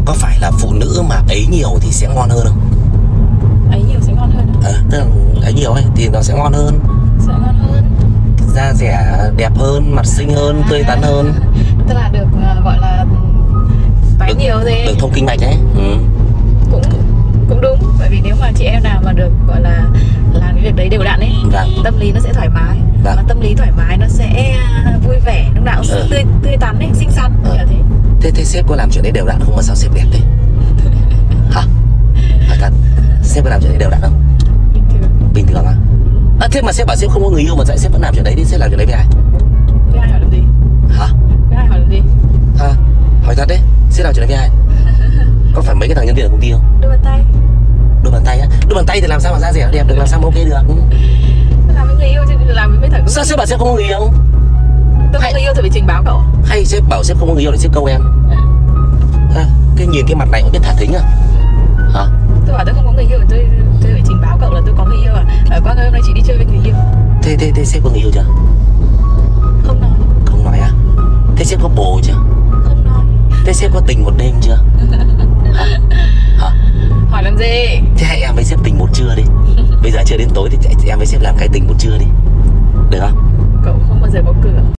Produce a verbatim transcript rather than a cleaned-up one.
có phải là phụ nữ mà ấy nhiều thì sẽ ngon hơn không? Ấy nhiều sẽ ngon hơn. Ờ, tức là ấy nhiều ấy thì nó sẽ ngon hơn. Sẽ ngon hơn. Da dẻ đẹp hơn, mặt xinh hơn, tươi tắn hơn. Tức là được uh, gọi là tái được, nhiều gì. Được thông kinh mạch ấy. Ừ. Cũng cũng đúng, bởi vì nếu mà chị em nào mà được gọi là làm cái việc đấy đều đặn ấy, Vâng. tâm lý nó sẽ thoải mái. Vâng. Mà tâm lý thoải mái nó sẽ vui vẻ, lúc nào cũng Ừ. tươi tươi tắn ấy, xinh xắn Ừ. kiểu thế. Thế thế sếp có làm chuyện đấy đều đặn không mà sao sếp đẹp thế? Hả? Hỏi thật, sếp có làm chuyện đấy đều đặn không? Bình thường. Bình thường à? À thế mà sếp bảo sếp không có người yêu mà tại sếp vẫn làm chuyện đấy thì sếp làm chuyện đấy với ai? Với ai hỏi làm gì? Hả? Với ai hỏi làm gì? À, hỏi thật đấy, sếp làm chuyện đấy với ai? Có phải mấy cái thằng nhân viên ở công ty không? Đôi bàn tay. Đôi bàn tay á? Đôi bàn tay thì làm sao mà da dẻ đẹp được, làm sao mà ok được? Làm với người yêu chứ làm với mấy thằng. Sao sếp bảo sếp không có người yêu? Tôi Hay... không người yêu tôi phải trình báo cậu. Hay sếp bảo sếp không có người yêu để sếp câu em? À, cái nhìn cái mặt này cũng biết thả thính à? Hả? Tôi bảo tôi không có người yêu thì tôi tôi phải trình báo cậu là tôi có người yêu à? Ở qua ngày hôm nay chị đi chơi với người yêu. Thế thế thế sếp có người yêu chưa? Không nói. Không nói á? Thế sếp có bồ chưa? Không nói. Thế sếp có tình một đêm chưa? Hả? Hả? Hỏi làm gì? Thế hãy em với sếp tình một trưa đi. Bây giờ chưa đến tối thì em với sếp làm cái tình một trưa đi. Được không? Cậu không bao giờ có cửa.